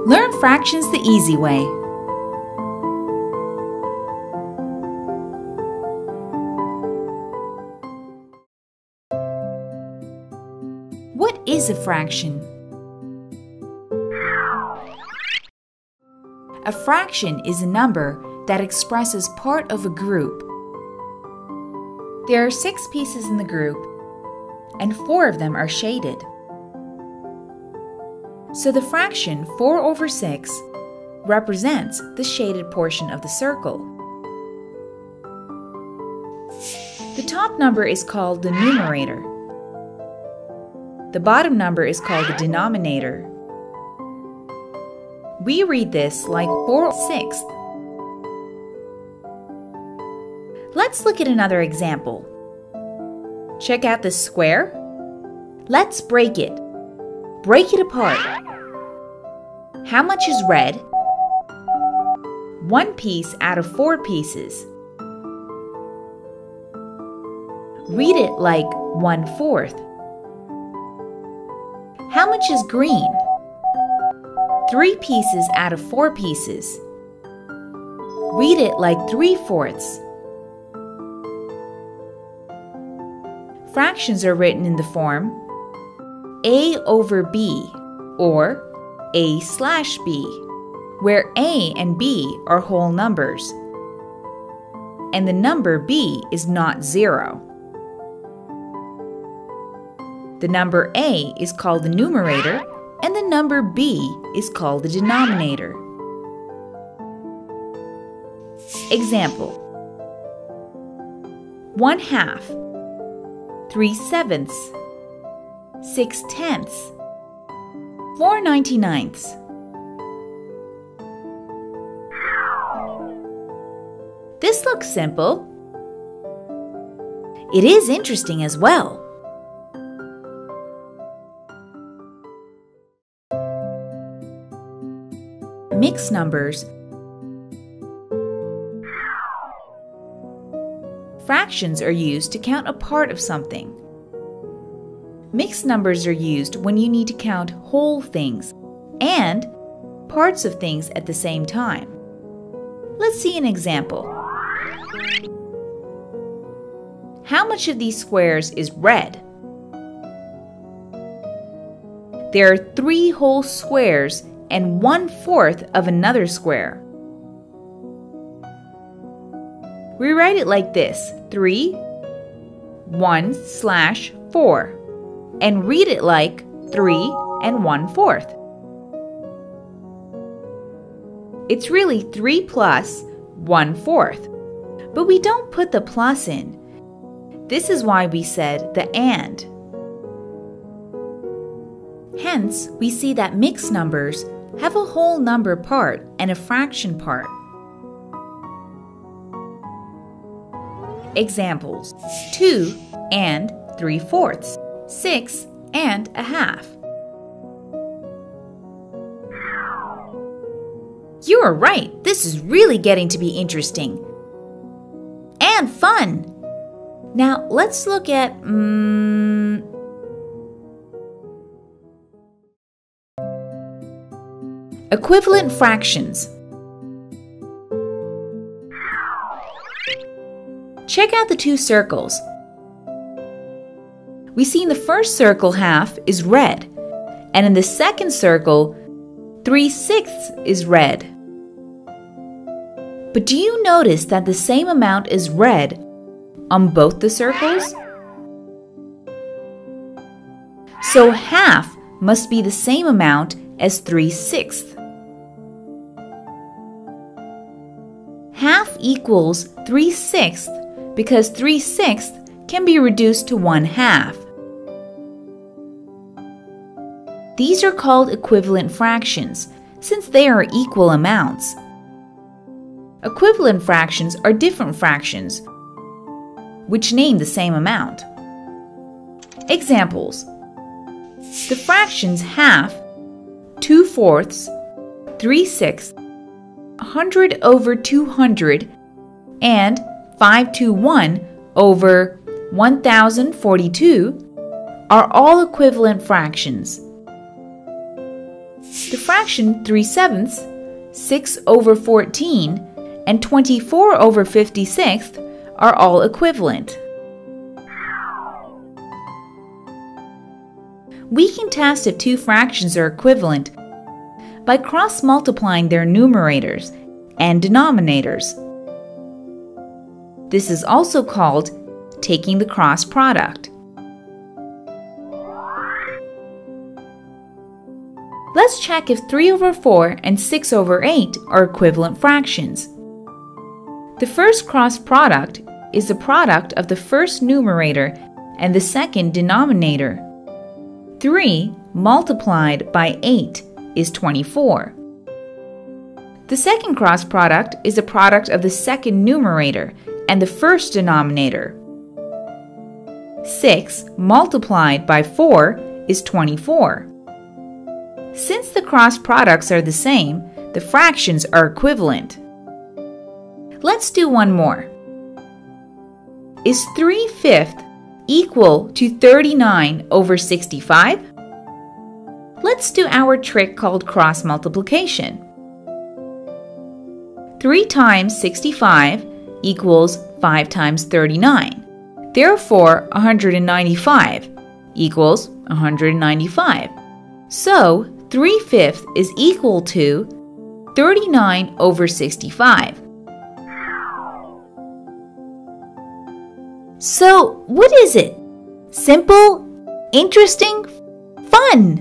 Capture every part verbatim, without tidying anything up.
Learn fractions the easy way. What is a fraction? A fraction is a number that expresses part of a group. There are six pieces in the group, and four of them are shaded. So the fraction four over six represents the shaded portion of the circle. The top number is called the numerator. The bottom number is called the denominator. We read this like four sixths. Let's look at another example. Check out this square. Let's break it. Break it apart. How much is red? One piece out of four pieces. Read it like one-fourth. How much is green? Three pieces out of four pieces. Read it like three-fourths. Fractions are written in the form A over B or A slash B, where A and B are whole numbers, and the number B is not zero. The number A is called the numerator, and the number B is called the denominator. Example: one half, three sevenths, six tenths, four ninety-ninths. This looks simple. It is interesting as well. Mixed numbers. Fractions are used to count a part of something. Mixed numbers are used when you need to count whole things and parts of things at the same time. Let's see an example. How much of these squares is red? There are three whole squares and one-fourth of another square. We write it like this: three, one slash four, and read it like three and one-fourth. It's really three plus one-fourth, but we don't put the plus in. This is why we said the and. Hence, we see that mixed numbers have a whole number part and a fraction part. Examples: two and three-fourths, six and a half. You are right, this is really getting to be interesting. And fun! Now let's look at, um, equivalent fractions. Check out the two circles. We see in the first circle half is red, and in the second circle, three-sixths is red. But do you notice that the same amount is red on both the circles? So half must be the same amount as three-sixths. Half equals three-sixths because three-sixths can be reduced to one-half. These are called equivalent fractions since they are equal amounts. Equivalent fractions are different fractions which name the same amount. Examples: the fractions half, two-fourths, three-sixths, one hundred over two hundred, and five to one over one thousand forty-two are all equivalent fractions. The fraction three sevenths, six over fourteen, and twenty-four over fifty-six are all equivalent. We can test if two fractions are equivalent by cross-multiplying their numerators and denominators. This is also called taking the cross product. Let's check if three over four and six over eight are equivalent fractions. The first cross product is the product of the first numerator and the second denominator. three multiplied by eight is twenty-four. The second cross product is the product of the second numerator and the first denominator. six multiplied by four is twenty-four. Since the cross products are the same, the fractions are equivalent. Let's do one more. Is three fifths equal to thirty-nine over sixty-five? Let's do our trick called cross multiplication. three times sixty-five equals five times thirty-nine. Therefore, one hundred ninety-five equals one hundred ninety-five. So, three fifths is equal to thirty-nine over sixty-five. So, what is it? Simple? Interesting? Fun?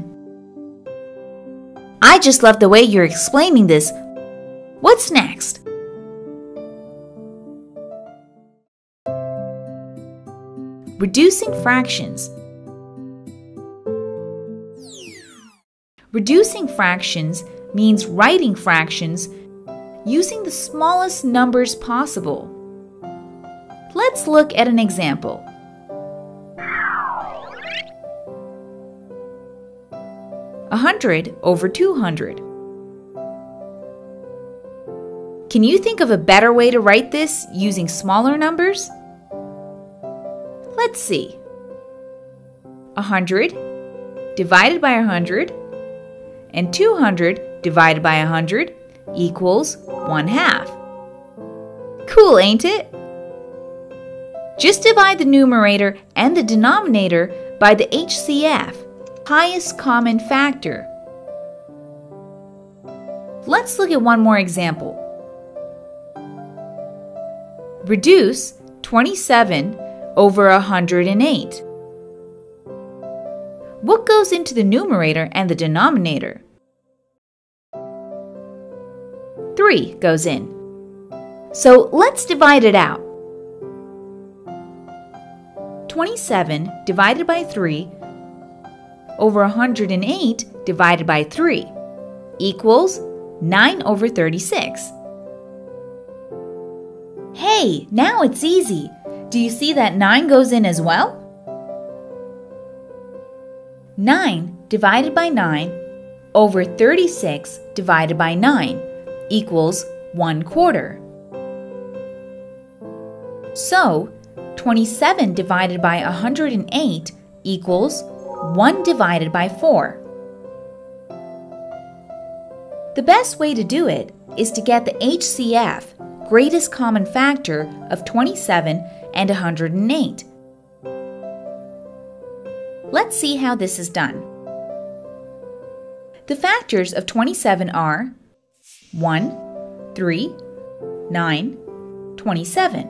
I just love the way you're explaining this. What's next? Reducing fractions. Reducing fractions means writing fractions using the smallest numbers possible. Let's look at an example. one hundred over two hundred. Can you think of a better way to write this using smaller numbers? Let's see. one hundred divided by one hundred and two hundred divided by one hundred equals one half. Cool, ain't it? Just divide the numerator and the denominator by the H C F, highest common factor. Let's look at one more example. Reduce twenty-seven over one hundred eight. What goes into the numerator and the denominator? three goes in. So let's divide it out. twenty-seven divided by three over one hundred eight divided by three equals nine over thirty-six. Hey, now it's easy. Do you see that nine goes in as well? nine divided by nine over thirty-six divided by nine equals one quarter. So, twenty-seven divided by one hundred eight equals one divided by four. The best way to do it is to get the H C F, greatest common factor, of twenty-seven and one hundred eight. Let's see how this is done. The factors of twenty-seven are one, three, nine, twenty-seven.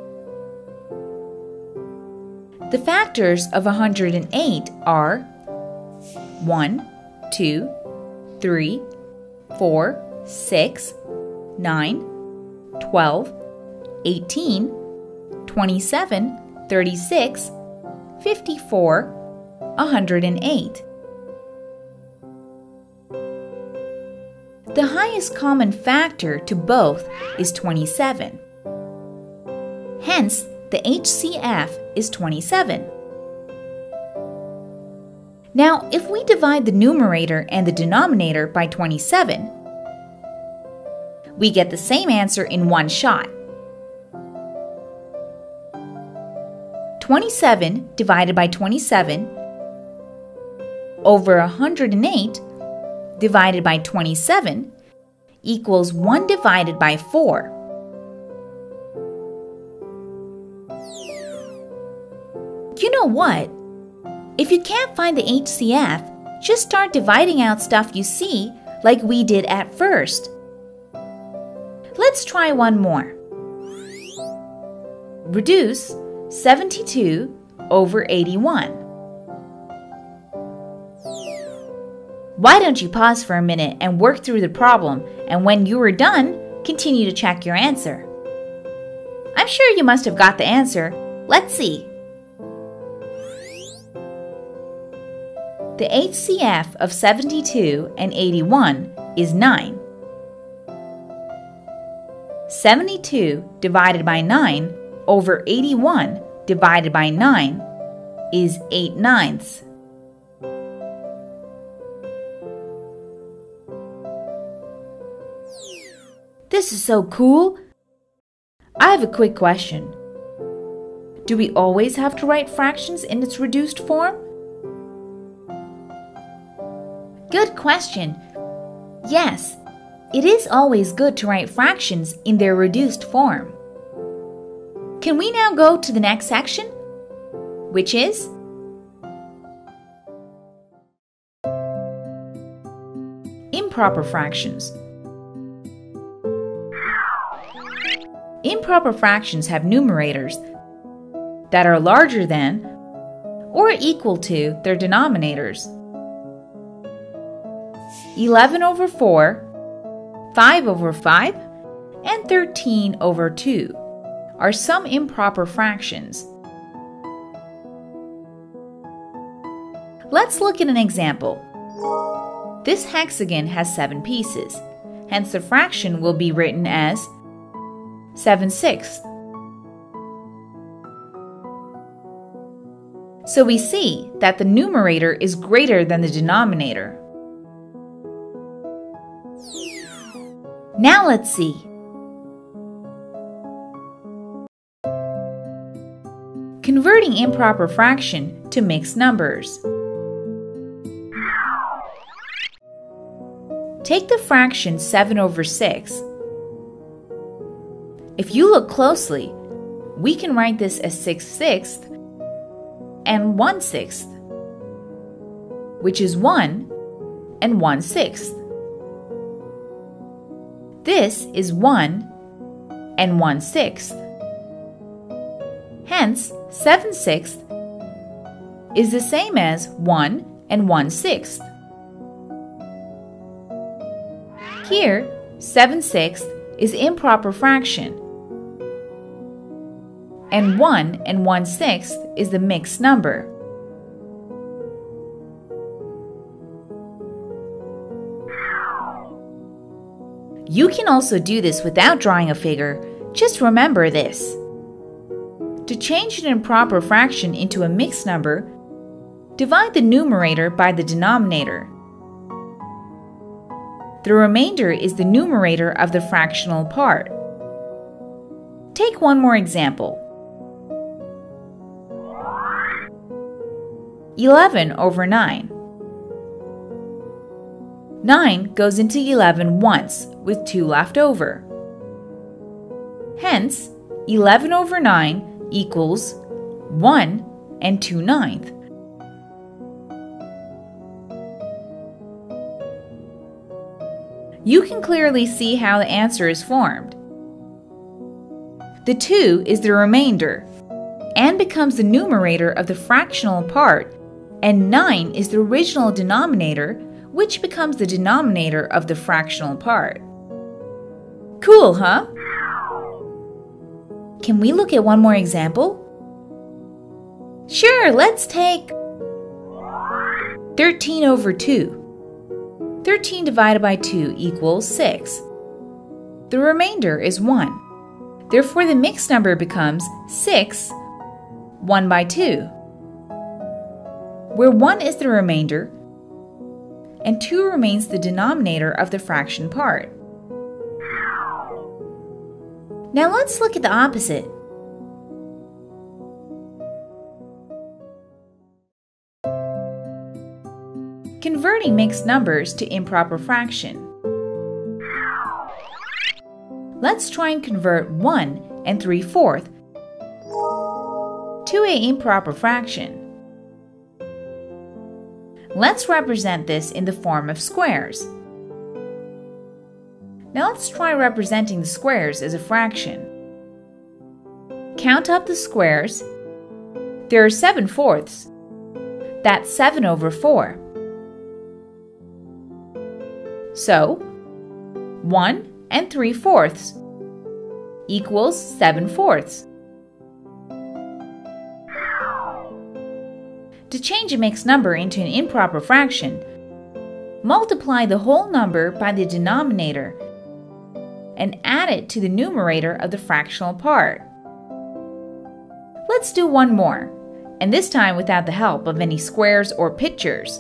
The factors of one hundred eight are one, two, three, four, six, nine, twelve, eighteen, twenty-seven, thirty-six, fifty-four, one hundred eight. The highest common factor to both is twenty-seven. Hence, the H C F is twenty-seven. Now, if we divide the numerator and the denominator by twenty-seven, we get the same answer in one shot. twenty-seven divided by twenty-seven over one hundred eight divided by twenty-seven equals one divided by four. You know what? If you can't find the H C F, just start dividing out stuff you see like we did at first. Let's try one more. Reduce seventy-two over eighty-one. Why don't you pause for a minute and work through the problem, and when you are done, continue to check your answer. I'm sure you must have got the answer. Let's see. The H C F of seventy-two and eighty-one is nine. seventy-two divided by nine over eighty-one divided by nine is eight ninths. This is so cool! I have a quick question. Do we always have to write fractions in its reduced form? Good question. Yes, it is always good to write fractions in their reduced form. Can we now go to the next section, which is improper fractions. Improper fractions have numerators that are larger than or equal to their denominators. eleven over four, five over five, and thirteen over two are some improper fractions. Let's look at an example. This hexagon has seven pieces, hence the fraction will be written as seven sixths. So we see that the numerator is greater than the denominator. Now let's see. Converting improper fraction to mixed numbers. Take the fraction seven over six. If you look closely, we can write this as six sixths and one sixth, which is one and one sixth. This is one and one sixth. Hence, seven sixths is the same as one and one sixth. Here, seven sixths is improper fraction, and one and one sixth is the mixed number. You can also do this without drawing a figure. Just remember this. To change an improper fraction into a mixed number, divide the numerator by the denominator. The remainder is the numerator of the fractional part. Take one more example. eleven over nine. nine goes into eleven once, with two left over. Hence, eleven over nine equals one and two ninths. You can clearly see how the answer is formed. The two is the remainder and becomes the numerator of the fractional part, and nine is the original denominator, which becomes the denominator of the fractional part. Cool, huh? Can we look at one more example? Sure, let's take thirteen over two. thirteen divided by two equals six. The remainder is one. Therefore, the mixed number becomes six, one by two, where one is the remainder and two remains the denominator of the fraction part. Now let's look at the opposite. Converting mixed numbers to improper fraction. Let's try and convert one and three fourths to an improper fraction. Let's represent this in the form of squares. Now let's try representing the squares as a fraction. Count up the squares. There are seven fourths. That's seven over four. So, one and three fourths equals seven fourths. To change a mixed number into an improper fraction, multiply the whole number by the denominator and add it to the numerator of the fractional part. Let's do one more, and this time without the help of any squares or pictures.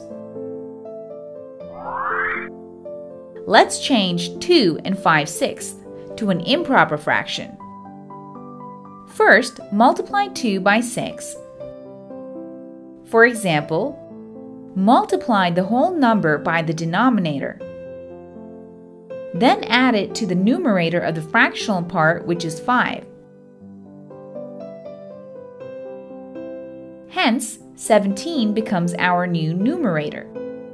Let's change two and five sixths to an improper fraction. First, multiply two by six. For example, multiply the whole number by the denominator. Then add it to the numerator of the fractional part, which is five. Hence, seventeen becomes our new numerator.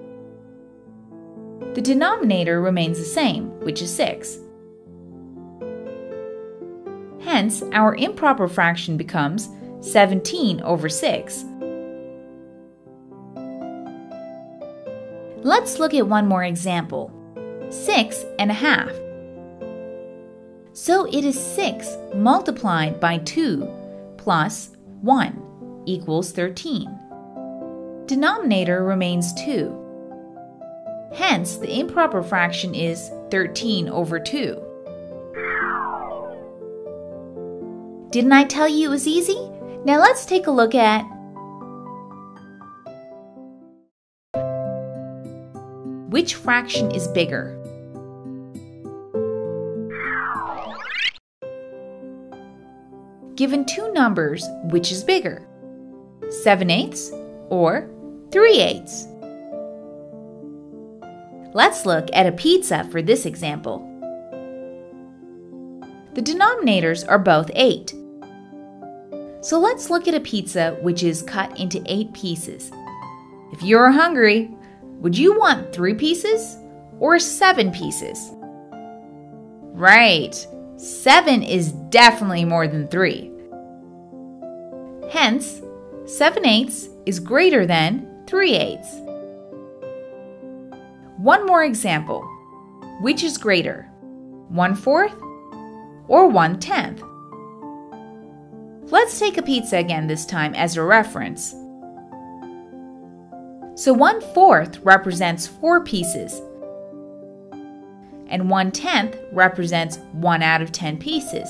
The denominator remains the same, which is six. Hence, our improper fraction becomes seventeen over six. Let's look at one more example. six and a half. So it is six multiplied by two plus one equals thirteen. Denominator remains two. Hence, the improper fraction is thirteen over two. Didn't I tell you it was easy? Now let's take a look at which fraction is bigger. Given two numbers, which is bigger? seven eighths or three eighths? Let's look at a pizza for this example. The denominators are both eight. So let's look at a pizza which is cut into eight pieces. If you're hungry, would you want three pieces or seven pieces? Right, seven is definitely more than three. Hence, seven eighths is greater than three eighths. One more example. Which is greater, one fourth or one tenth? Let's take a pizza again this time as a reference. So one fourth represents four pieces, and one tenth represents one out of ten pieces.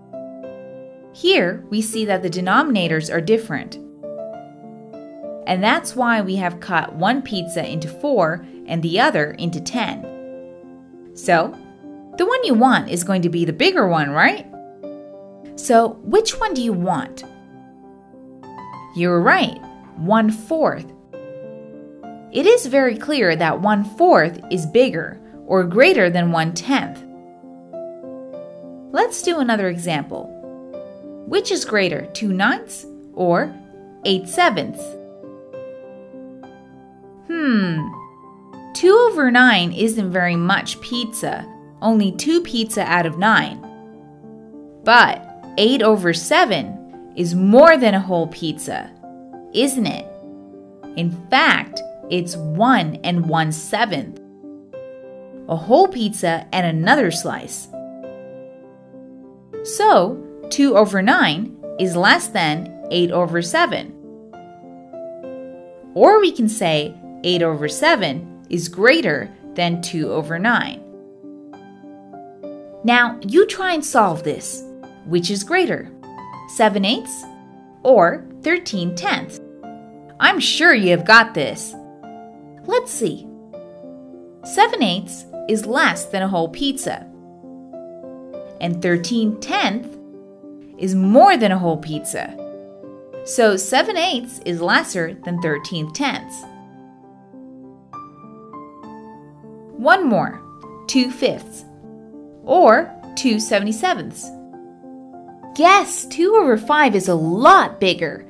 Here we see that the denominators are different. And that's why we have cut one pizza into four and the other into ten. So, the one you want is going to be the bigger one, right? So, which one do you want? You're right, one fourth. It is very clear that one fourth is bigger or greater than one tenth. Let's do another example. Which is greater, two ninths or eight sevenths? Hmm, two over nine isn't very much pizza, only two pizza out of nine. But eight over seven is more than a whole pizza, isn't it? In fact, it's one and one seventh. A whole pizza and another slice. So, two over nine is less than eight over seven. Or we can say eight over seven is greater than two over nine. Now, you try and solve this. Which is greater, seven eighths or thirteen tenths? I'm sure you have got this. Let's see. seven eighths is less than a whole pizza, and thirteen tenths is more than a whole pizza. So seven eighths is lesser than thirteen tenths. One more, two fifths, or two seventy-sevenths. Guess two over five is a lot bigger.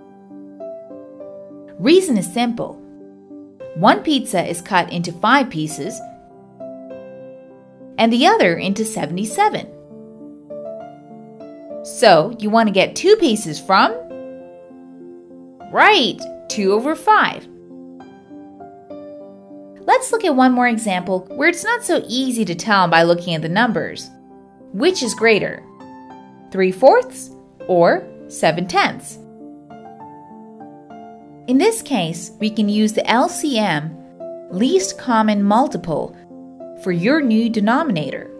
Reason is simple. One pizza is cut into five pieces and the other into seventy-seven. So you want to get two pieces from? Right, two over five. Let's look at one more example where it's not so easy to tell by looking at the numbers. Which is greater, three fourths or seven tenths? In this case, we can use the L C M, least common multiple, for your new denominator.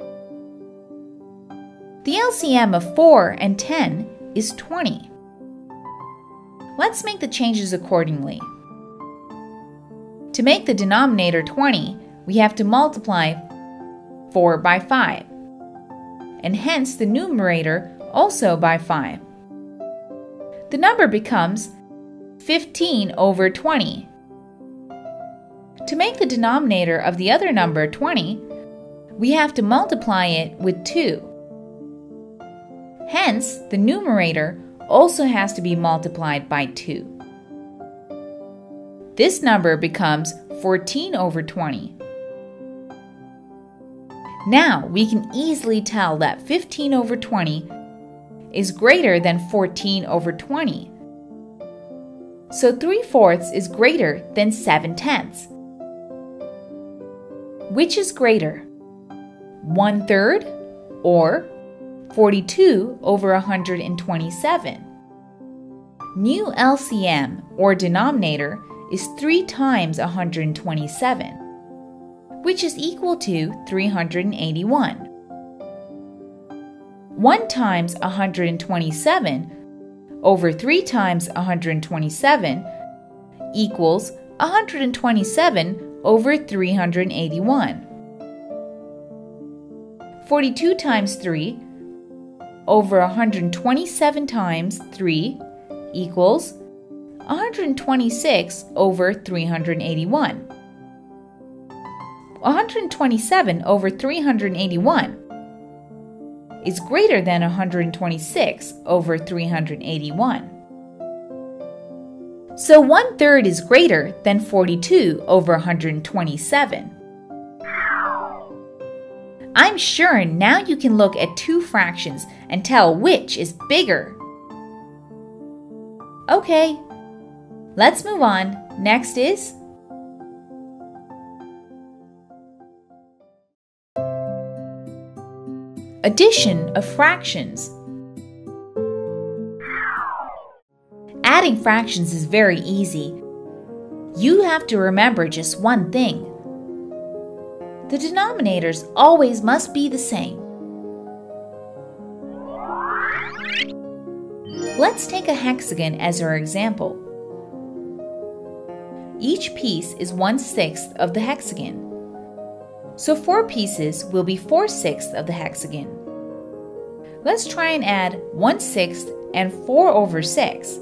The L C M of four and ten is twenty. Let's make the changes accordingly. To make the denominator twenty, we have to multiply four by five, and hence the numerator also by five. The number becomes fifteen over twenty. To make the denominator of the other number twenty, we have to multiply it with two. Hence, the numerator also has to be multiplied by two. This number becomes fourteen over twenty. Now we can easily tell that fifteen over twenty is greater than fourteen over twenty. So three fourths is greater than seven tenths. Which is greater, one third or forty-two over one hundred twenty-seven? New L C M, or denominator, is three times one hundred twenty-seven, which is equal to three hundred eighty-one. one times one hundred twenty-seven over three times one hundred twenty-seven equals one hundred twenty-seven over three hundred eighty-one. forty-two times three over one hundred twenty-seven times three equals one hundred twenty-six over three hundred eighty-one. one hundred twenty-seven over three hundred eighty-one is greater than one hundred twenty-six over three hundred eighty-one. So one third is greater than forty-two over one hundred twenty-seven. I'm sure now you can look at two fractions and tell which is bigger. Okay, let's move on. Next is addition of fractions. Adding fractions is very easy. You have to remember just one thing. The denominators always must be the same. Let's take a hexagon as our example. Each piece is one sixth of the hexagon. So four pieces will be four sixths of the hexagon. Let's try and add one sixth and four over six.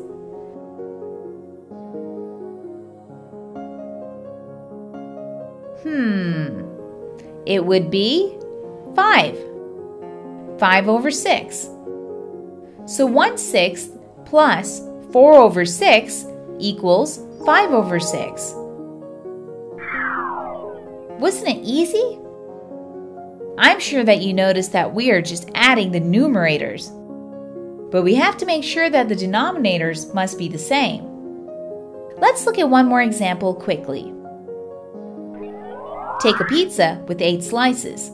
Hmm, it would be five. five over six. So one sixth plus four over six equals five over six. Wasn't it easy? I'm sure that you noticed that we are just adding the numerators. But we have to make sure that the denominators must be the same. Let's look at one more example quickly. Take a pizza with eight slices.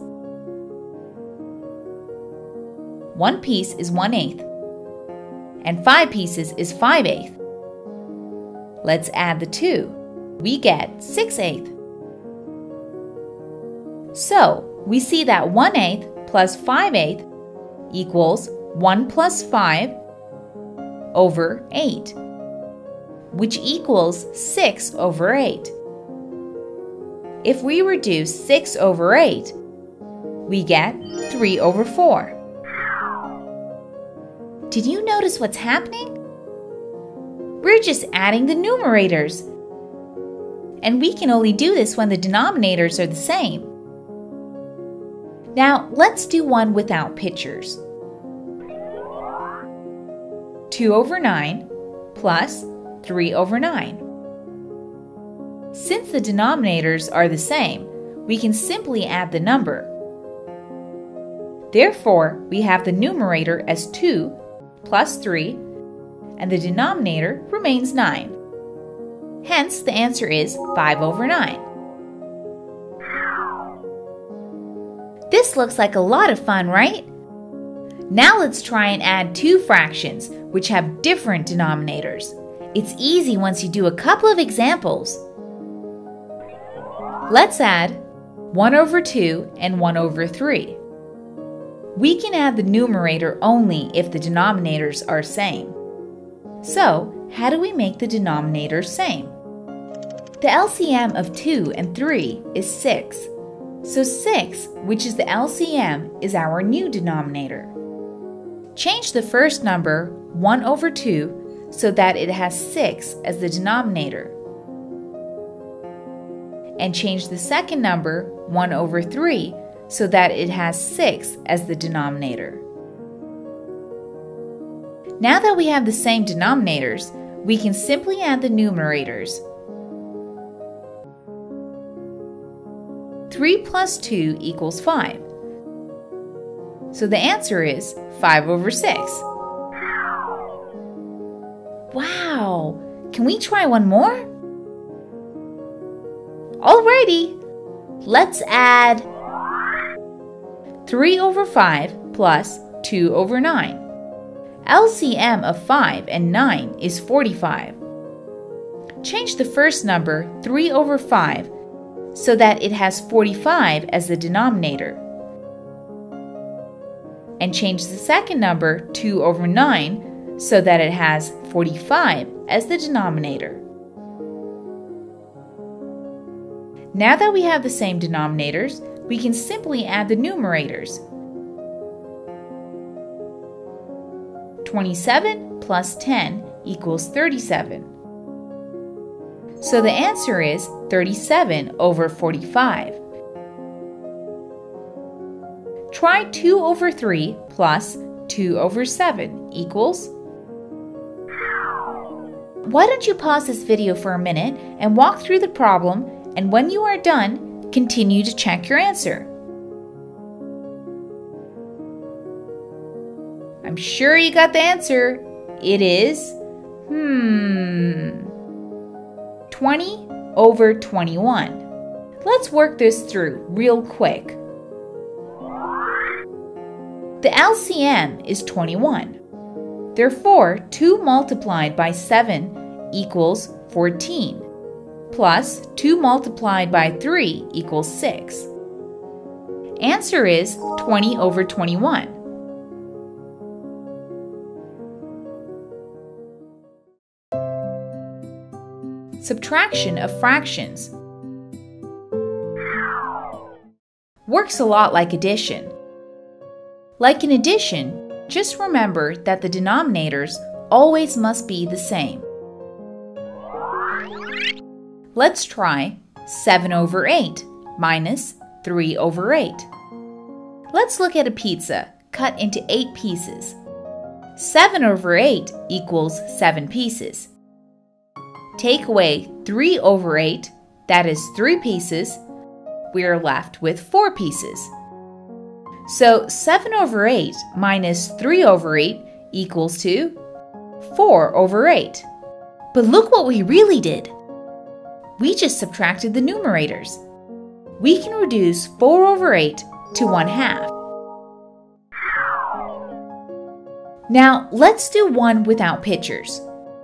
One piece is one eighth, and five pieces is five eighths. Let's add the two. We get six eighths. So, we see that one eighth plus five eighths equals one plus five over eight, which equals six over eight. If we reduce six over eight, we get three over four. Did you notice what's happening? We're just adding the numerators. and we can only do this when the denominators are the same. Now, let's do one without pictures. two over nine plus three over nine. Since the denominators are the same, we can simply add the number. Therefore, we have the numerator as two plus three, and the denominator remains nine. Hence, the answer is five over nine. This looks like a lot of fun, right? Now let's try and add two fractions which have different denominators. It's easy once you do a couple of examples. Let's add one over two and one over three. We can add the numerator only if the denominators are same. So, how do we make the denominators same? The L C M of two and three is six. So six, which is the L C M, is our new denominator. Change the first number, one over two, so that it has six as the denominator. And change the second number, one over three, so that it has six as the denominator. Now that we have the same denominators, we can simply add the numerators. three plus two equals five. So the answer is five over six. Wow! Can we try one more? Alrighty! Let's add three over five plus two over nine. L C M of five and nine is forty-five. Change the first number, three over five, so that it has forty-five as the denominator. And change the second number, two over nine, so that it has forty-five as the denominator. Now that we have the same denominators, we can simply add the numerators. twenty-seven plus ten equals thirty-seven. So the answer is thirty-seven over forty-five. Try two over three plus two over seven equals. Why don't you pause this video for a minute and walk through the problem, and when you are done, continue to check your answer. I'm sure you got the answer. It is, hmm, twenty over twenty-one. Let's work this through real quick. The L C M is twenty-one. Therefore, two multiplied by seven equals fourteen, plus two multiplied by three equals six. Answer is twenty over twenty-one. Subtraction of fractions works a lot like addition. Like in addition, just remember that the denominators always must be the same. Let's try seven over eight minus three over eight. Let's look at a pizza cut into eight pieces. seven over eight equals seven pieces. Take away three over eight, that is three pieces. We are left with four pieces. So seven over eight minus three over eight equals to four over eight. But look what we really did. We just subtracted the numerators. We can reduce four over eight to one half. Now let's do one without pictures.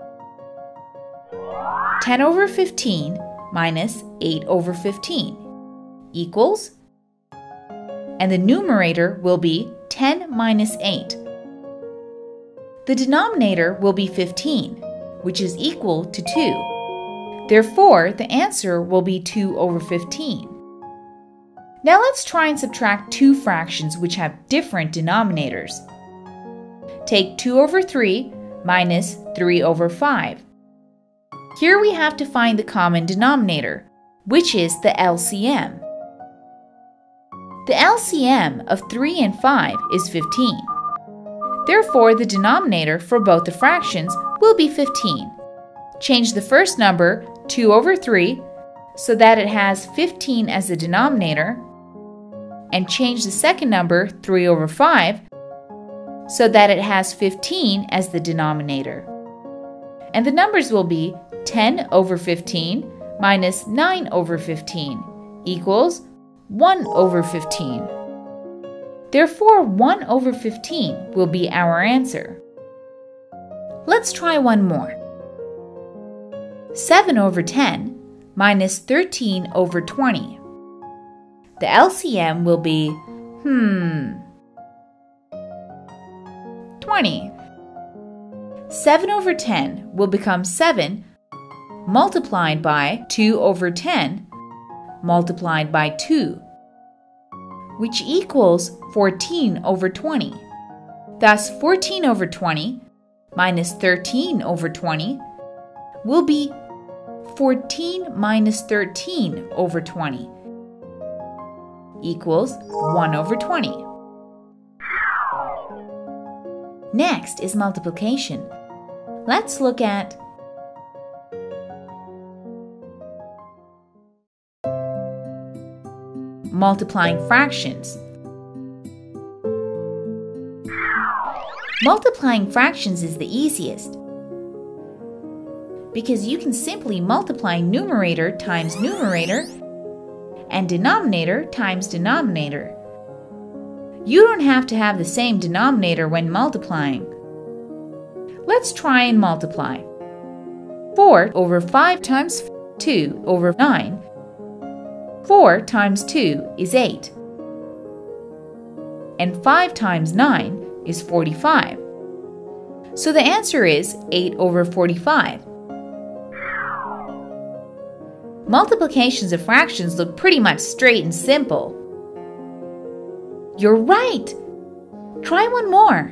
ten over fifteen minus eight over fifteen equals, and the numerator will be ten minus eight. The denominator will be fifteen, which is equal to two. Therefore, the answer will be two over fifteen. Now let's try and subtract two fractions which have different denominators. Take two over three minus three over five. Here we have to find the common denominator, which is the L C M. The L C M of three and five is fifteen. Therefore, the denominator for both the fractions will be fifteen. Change the first number, two over three, so that it has fifteen as the denominator, and change the second number, three over five, so that it has fifteen as the denominator. And the numbers will be ten over fifteen minus nine over fifteen equals one over fifteen. Therefore, one over fifteen will be our answer. Let's try one more. seven over ten minus thirteen over twenty. The L C M will be, hmm, twenty. seven over ten will become seven multiplied by two over ten multiplied by two, which equals fourteen over twenty. Thus, fourteen over twenty minus thirteen over twenty will be fourteen minus thirteen over twenty equals one over twenty. Next is multiplication. Let's look at multiplying fractions. Multiplying fractions is the easiest because you can simply multiply numerator times numerator and denominator times denominator. You don't have to have the same denominator when multiplying. Let's try and multiply. four over five times two over nine. four times two is eight. And five times nine is forty-five. So the answer is eight over forty-five. Multiplications of fractions look pretty much straight and simple. You're right! Try one more.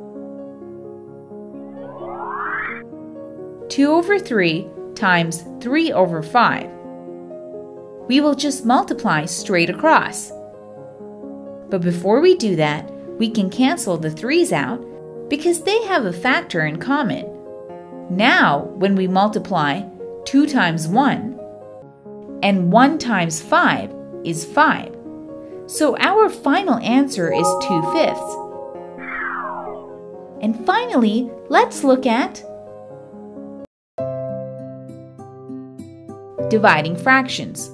two over three times three over five. We will just multiply straight across. But before we do that, we can cancel the threes out because they have a factor in common. Now, when we multiply two times one, and one times five is five. So our final answer is two fifths. And finally, let's look at dividing fractions.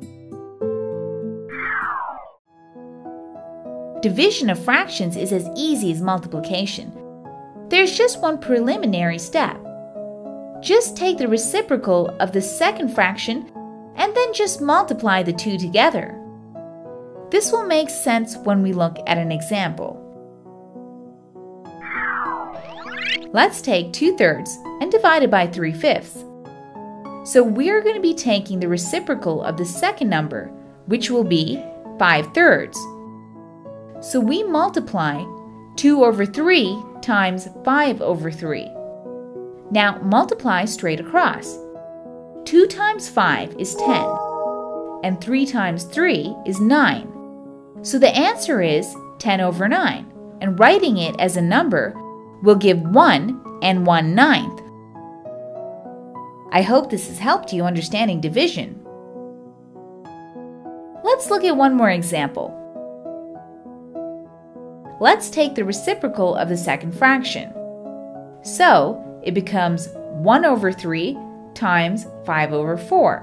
Division of fractions is as easy as multiplication. There's just one preliminary step. Just take the reciprocal of the second fraction and then just multiply the two together. This will make sense when we look at an example. Let's take two thirds and divide it by three fifths. So we're going to be taking the reciprocal of the second number, which will be five thirds. So we multiply two over three times five over three. Now multiply straight across. two times five is ten, and three times three is nine. So the answer is ten over nine, and writing it as a number will give one and one ninth. I hope this has helped you understanding division. Let's look at one more example. Let's take the reciprocal of the second fraction. So it becomes one over three times five over four.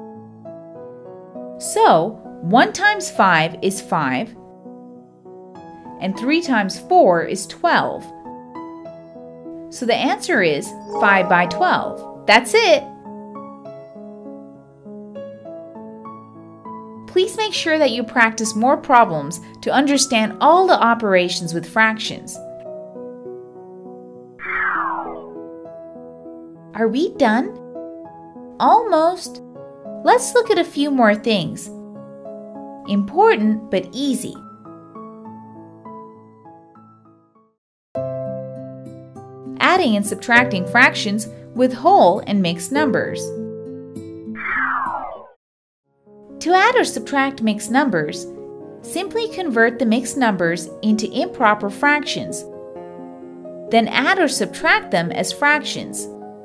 So one times five is five, and three times four is twelve. So the answer is five by twelve. That's it! Please make sure that you practice more problems to understand all the operations with fractions. Are we done? Almost. Let's look at a few more things. Important but easy. Adding and subtracting fractions with whole and mixed numbers. To add or subtract mixed numbers, simply convert the mixed numbers into improper fractions. Then add or subtract them as fractions.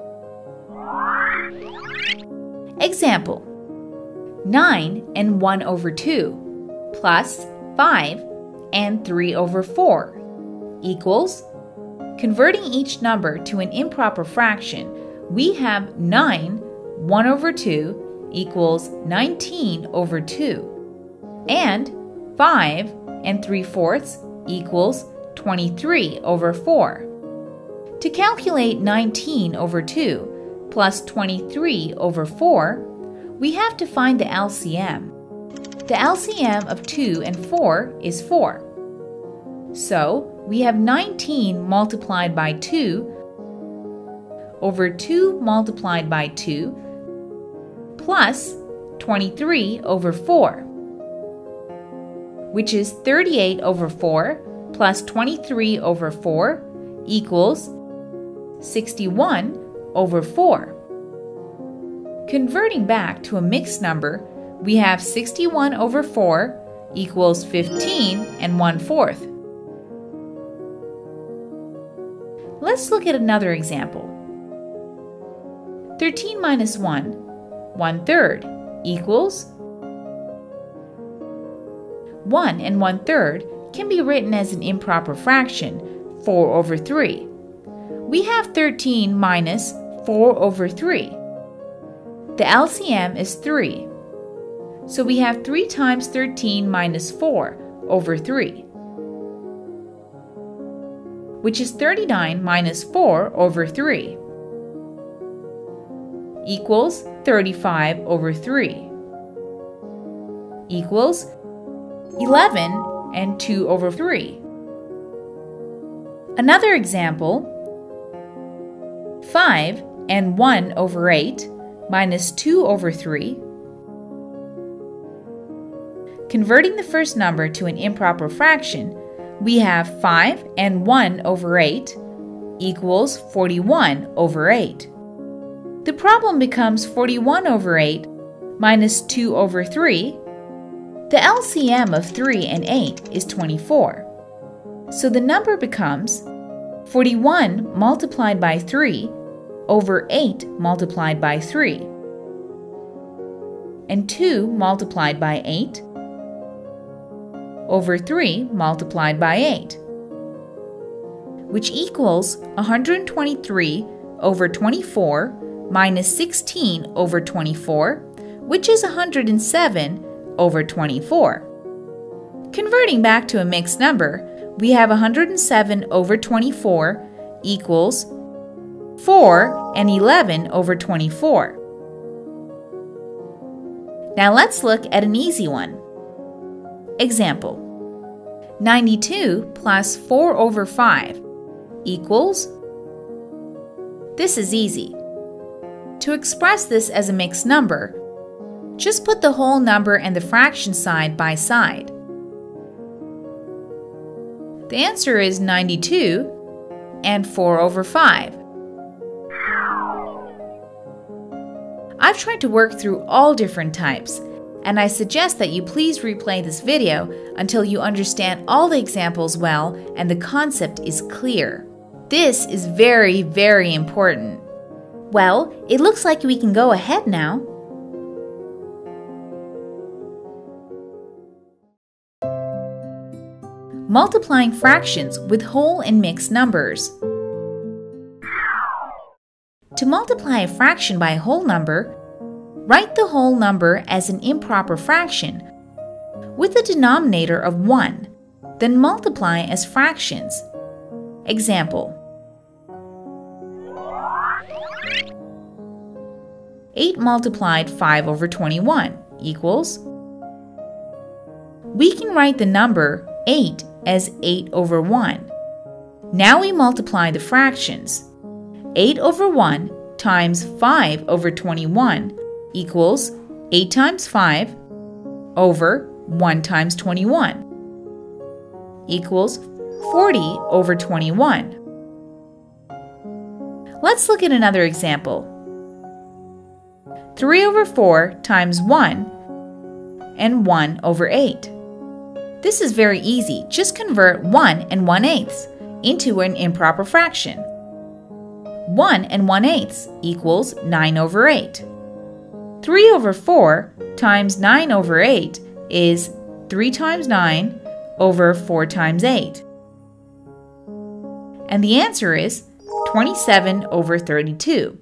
Example: nine and one over two plus five and three over four equals, converting each number to an improper fraction, we have nine, one over two equals nineteen over two, and five and three fourths equals twenty-three over four. To calculate nineteen over two plus twenty-three over four, we have to find the L C M. The L C M of two and four is four. So, we have nineteen multiplied by two over two multiplied by two plus twenty-three over four, which is thirty-eight over four plus twenty-three over four equals sixty-one over four. Converting back to a mixed number, we have sixty-one over four equals fifteen and one fourth. Let's look at another example. thirteen minus one, one third, equals one and one third can be written as an improper fraction, four over three. We have thirteen minus four over three. The L C M is three. So we have three times thirteen minus four over three, which is thirty-nine minus four over three, equals thirty-five over three, equals eleven and two over three. Another example, five and one over eight minus two over three. Converting the first number to an improper fraction, we have five and one over eight equals forty-one over eight. The problem becomes forty-one over eight minus two over three. The L C M of three and eight is twenty-four. So the number becomes forty-one multiplied by three over eight multiplied by three, and two multiplied by eight over three multiplied by eight, which equals one hundred twenty-three over twenty-four minus sixteen over twenty-four, which is one hundred seven over twenty-four. Converting back to a mixed number, we have one hundred seven over twenty-four equals four and eleven over twenty-four. Now let's look at an easy one. Example: ninety-two plus four over five equals. This is easy. To express this as a mixed number, just put the whole number and the fraction side by side. The answer is ninety-two and four over five. I've tried to work through all different types, and I suggest that you please replay this video until you understand all the examples well and the concept is clear. This is very, very important. Well, it looks like we can go ahead now. Multiplying fractions with whole and mixed numbers. To multiply a fraction by a whole number, write the whole number as an improper fraction with a denominator of one, then multiply as fractions. Example: eight multiplied five over twenty-one equals. We can write the number eight as eight over one. Now we multiply the fractions. eight over one times five over twenty-one equals eight times five over one times twenty-one equals forty over twenty-one. Let's look at another example. three over four times one and one over eight. This is very easy. Just convert one and one eighth into an improper fraction. one and one eighth equals nine over eight. three over four times nine over eight is three times nine over four times eight. And the answer is twenty-seven over thirty-two.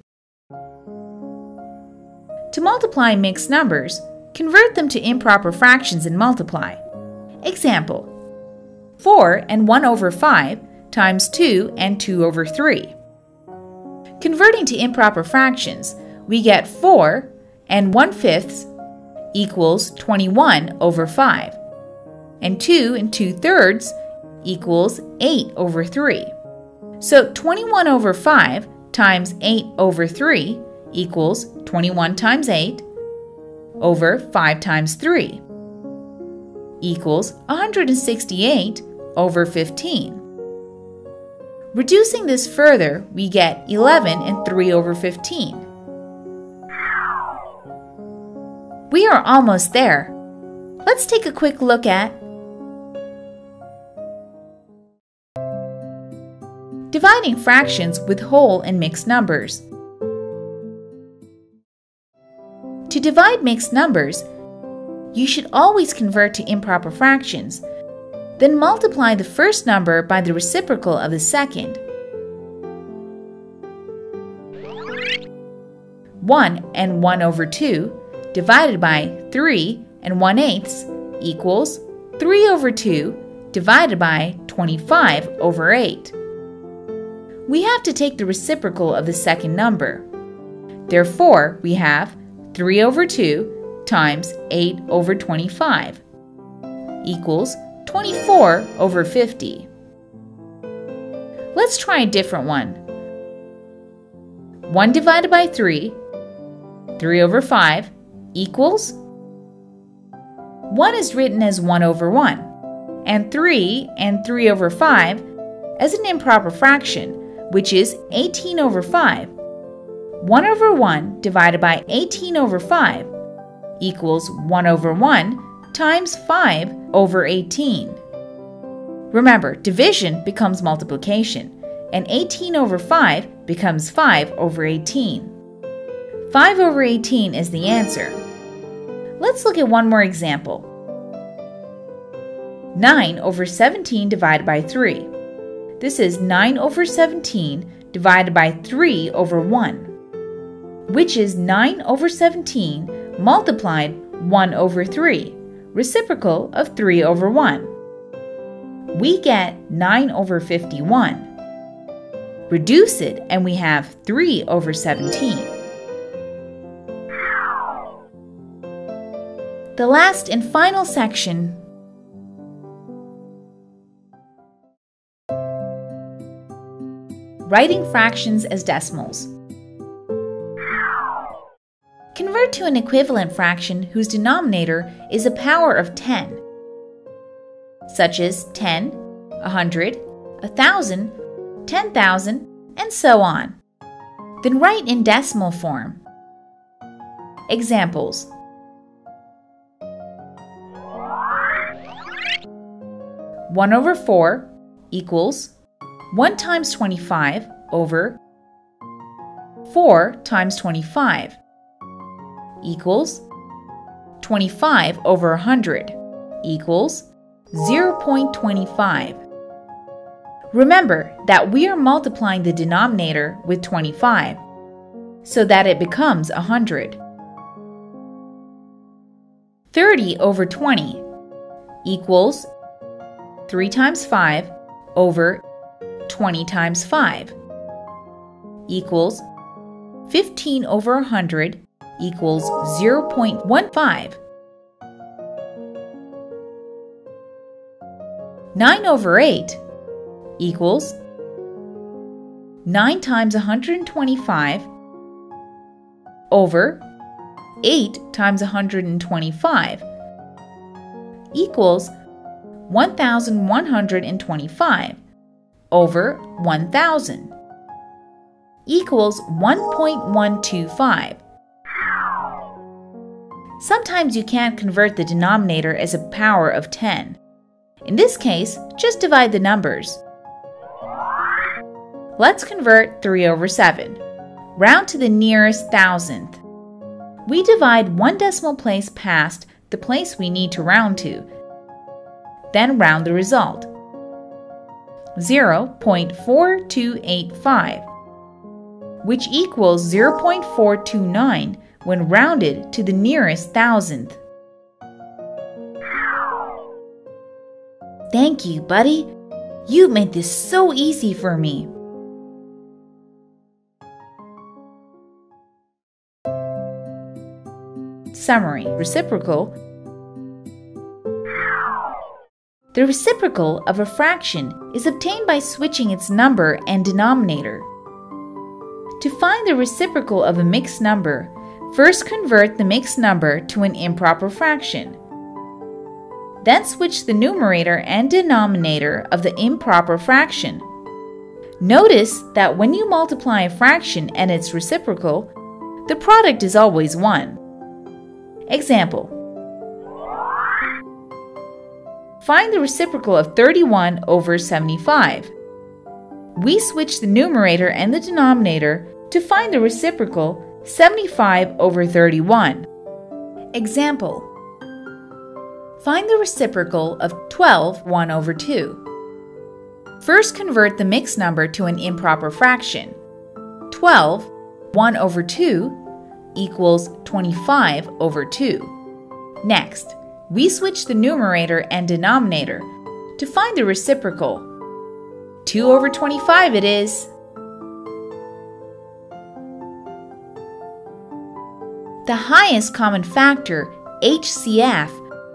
To multiply mixed numbers, convert them to improper fractions and multiply. Example: four and one over five times two and two over three. Converting to improper fractions, we get four and one fifth equals twenty-one over five, and two and two thirds equals eight over three. So twenty-one over five times eight over three equals twenty-one times eight over five times three equals one hundred sixty-eight over fifteen. Reducing this further, we get eleven and three over fifteen. We are almost there. Let's take a quick look at dividing fractions with whole and mixed numbers. To divide mixed numbers, you should always convert to improper fractions, then multiply the first number by the reciprocal of the second. one and one over two divided by three and one eighth equals three over two divided by twenty-five over eight. We have to take the reciprocal of the second number. Therefore, we have three over two times eight over twenty-five equals twenty-four over fifty. Let's try a different one. one divided by three, three over five equals one is written as one over one, and three and three over five as an improper fraction, which is eighteen over five. one over one divided by eighteen over five equals one over one times five over eighteen. Remember, division becomes multiplication, and eighteen over five becomes five over eighteen. five over eighteen is the answer. Let's look at one more example. nine over seventeen divided by three. This is nine over seventeen divided by three over one, which is nine over seventeen multiplied one over three, reciprocal of three over one. We get nine over fifty-one. Reduce it and we have three over seventeen. The last and final section writing fractions as decimals. Convert to an equivalent fraction whose denominator is a power of ten, such as ten, one hundred, one thousand, ten thousand, and so on. Then write in decimal form. Examples: one over four equals one times twenty-five over four times twenty-five equals twenty-five over one hundred equals zero point two five. Remember that we are multiplying the denominator with twenty-five so that it becomes one hundred. thirty over twenty equals three times five over twenty times five equals fifteen over one hundred equals zero point one five. nine over eight equals nine times one hundred twenty-five over eight times one hundred twenty-five equals one thousand one hundred twenty-five over one thousand equals one point one two five. sometimes you can't convert the denominator as a power of ten. In this case, just divide the numbers. Let's convert three over seven. Round to the nearest thousandth. We divide one decimal place past the place we need to round to. Then round the result. zero point four two eight five, which equals zero point four two nine when rounded to the nearest thousandth. Thank you, buddy. You made this so easy for me. Summary. Reciprocal. The reciprocal of a fraction is obtained by switching its number and denominator. To find the reciprocal of a mixed number, first convert the mixed number to an improper fraction. Then switch the numerator and denominator of the improper fraction. Notice that when you multiply a fraction and its reciprocal, the product is always one. Example. Find the reciprocal of thirty-one over seventy-five. We switch the numerator and the denominator to find the reciprocal seventy-five over thirty-one. Example. Find the reciprocal of twelve one over two. First convert the mixed number to an improper fraction. twelve one over two equals twenty-five over two. Next, we switch the numerator and denominator to find the reciprocal. two over twenty-five it is. The highest common factor, H C F.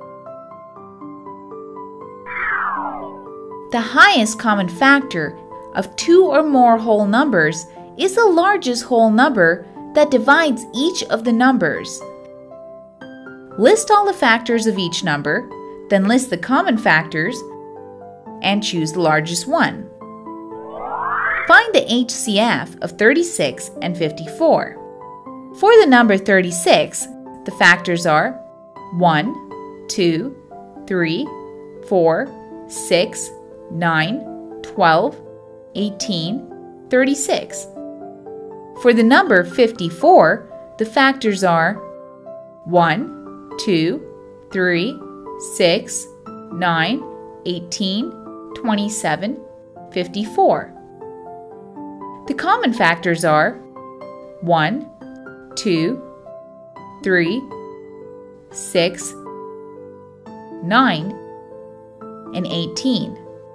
The highest common factor of two or more whole numbers is the largest whole number that divides each of the numbers. List all the factors of each number, then list the common factors, and choose the largest one. Find the H C F of thirty-six and fifty-four. For the number thirty-six, the factors are one, two, three, four, six, nine, twelve, eighteen, thirty-six. For the number fifty-four, the factors are one, two, three, six, nine, eighteen, twenty-seven, fifty-four. The common factors are one, two, three, six, nine, and eighteen.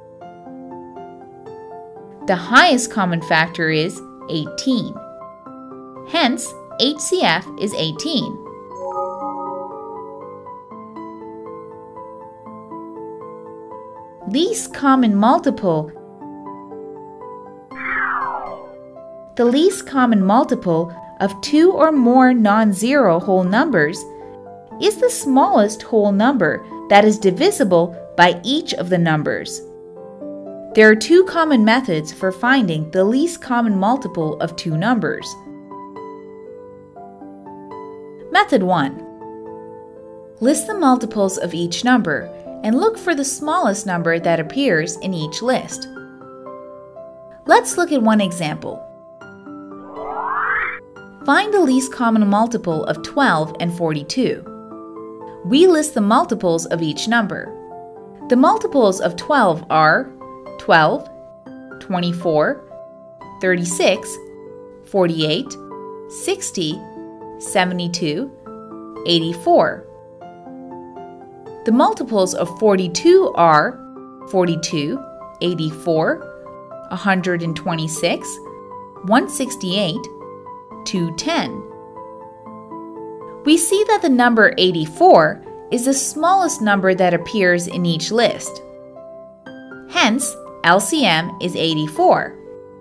The highest common factor is eighteen. Hence, H C F is eighteen. Least common multiple. The least common multiple of two or more non-zero whole numbers is the smallest whole number that is divisible by each of the numbers. There are two common methods for finding the least common multiple of two numbers. Method one. List the multiples of each number and look for the smallest number that appears in each list. Let's look at one example. Find the least common multiple of twelve and forty-two. We list the multiples of each number. The multiples of twelve are twelve, twenty-four, thirty-six, forty-eight, sixty, seventy-two, eighty-four. The multiples of forty-two are forty-two, eighty-four, one hundred twenty-six, one hundred sixty-eight, two hundred ten. We see that the number eighty-four is the smallest number that appears in each list. Hence, L C M is eighty-four.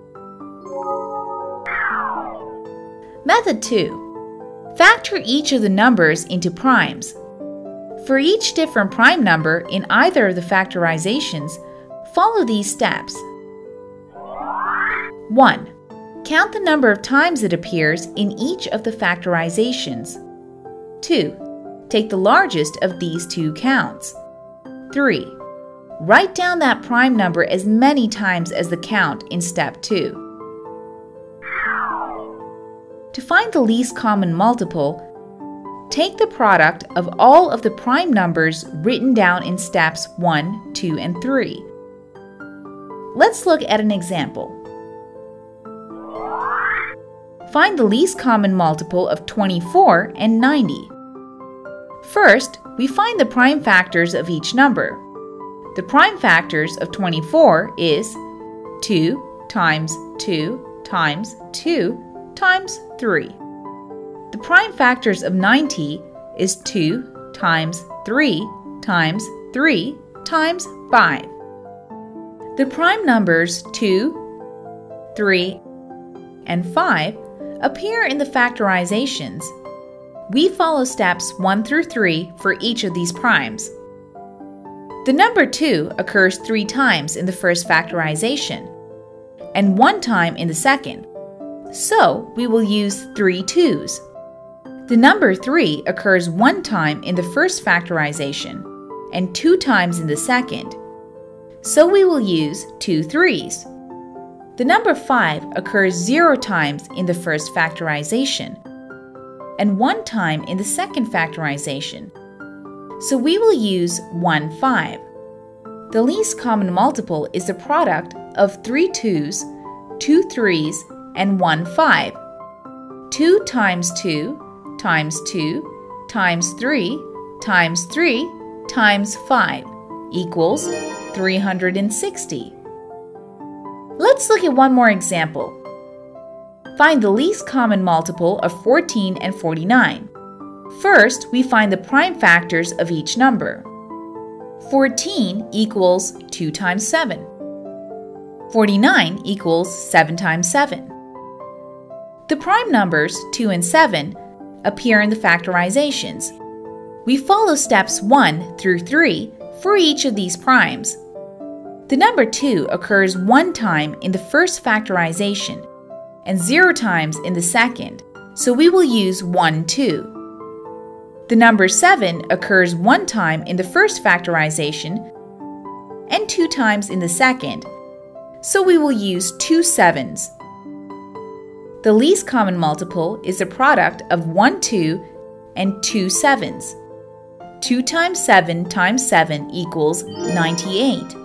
Method two. Factor each of the numbers into primes. For each different prime number in either of the factorizations, follow these steps. one. Count the number of times it appears in each of the factorizations. two. Take the largest of these two counts. three. Write down that prime number as many times as the count in step two. To find the least common multiple, take the product of all of the prime numbers written down in steps one, two, and three. Let's look at an example. Find the least common multiple of twenty-four and ninety. First, we find the prime factors of each number. The prime factors of twenty-four is two times two times two times three. The prime factors of ninety is two times three times three times five. The prime numbers two, three, and five appear in the factorizations. We follow steps one through three for each of these primes. The number two occurs three times in the first factorization and one time in the second, so we will use three twos. The number three occurs one time in the first factorization and two times in the second, so we will use two threes. The number five occurs zero times in the first factorization and one time in the second factorization, so we will use one five. The least common multiple is the product of three twos, two threes, and one five. two times two times two times three times three times five equals three hundred sixty. Let's look at one more example. Find the least common multiple of fourteen and forty-nine. First, we find the prime factors of each number. fourteen equals two times seven. forty-nine equals seven times seven. The prime numbers two and seven appear in the factorizations. We follow steps one through three for each of these primes. The number two occurs one time in the first factorization and zero times in the second, so we will use one two. The number seven occurs one time in the first factorization and two times in the second, so we will use two sevens. The least common multiple is the product of one two and two sevens. two times seven times seven equals ninety-eight.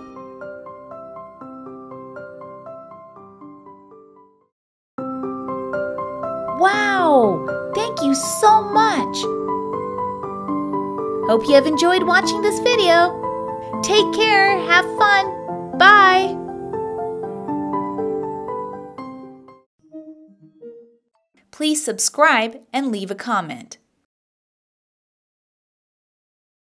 Wow! Thank you so much! Hope you have enjoyed watching this video. Take care, have fun, bye! Please subscribe and leave a comment.